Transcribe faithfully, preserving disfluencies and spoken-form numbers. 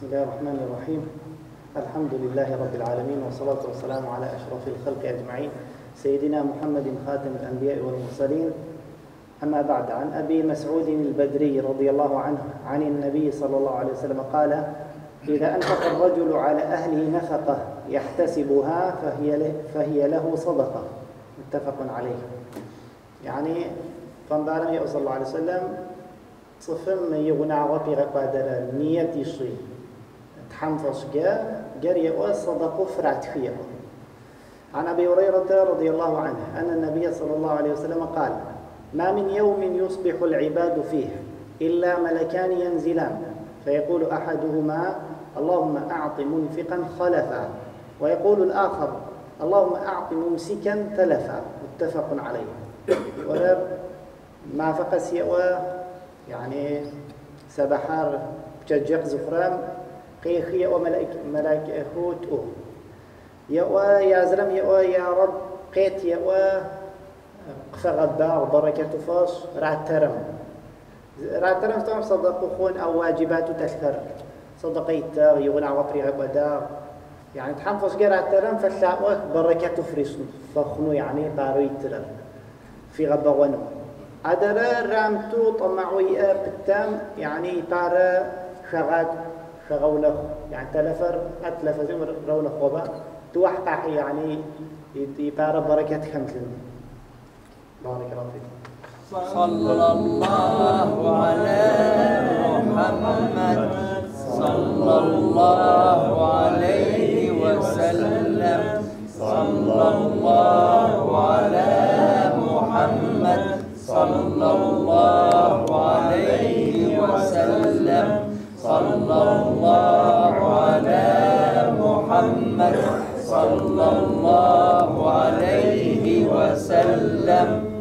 بسم الله الرحمن الرحيم. الحمد لله رب العالمين، والصلاة والسلام على أشرف الخلق أجمعين سيدنا محمد خاتم الأنبياء والمرسلين. أما بعد، عن أبي مسعود البدري رضي الله عنه عن النبي صلى الله عليه وسلم قال: إذا أنفق الرجل على أهله نفقة يحتسبها فهي له, فهي له صدقة. متفق عليه. يعني فنبارم يا صلى الله عليه وسلم صفم يغنى وفي قدر نية شيء تحمفش جاء جري صدقه فرعت فيه. عن أبي هريرة رضي الله عنه أن النبي صلى الله عليه وسلم قال: ما من يوم يصبح العباد فيه إلا ملكان ينزلان فيقول أحدهما: اللهم أعط منفقا خلفا، ويقول الآخر: اللهم أعط ممسكا تلفا. متفق عليه. ورب ما فقس يأوى يعني سبحار ججق زخرام قيخي وملائك ملائك أخوت أو يأوى يا زلم يأوى يا رب قيت يأوى فغبار بركة فاش راترم راترم طبعا صدق خون أو واجبات تكثر صدقيت يغنى وطري عبدا يعني تحنفص جرى راترم فالشاوك بركة فريس فخنو يعني طاريتر في غبغونو أدرى رامتو طمعوي بالتام يعني طار شغاد شغولخ يعني تلفر أتلف زي رولخ وبا توحقح يعني يطار بركة خمسين. بارك الله فيك. صلى الله على محمد صلى الله عليه وسلم. صلى الله على محمد صلى الله عليه وسلم. صلى الله على محمد صلى الله عليه وسلم.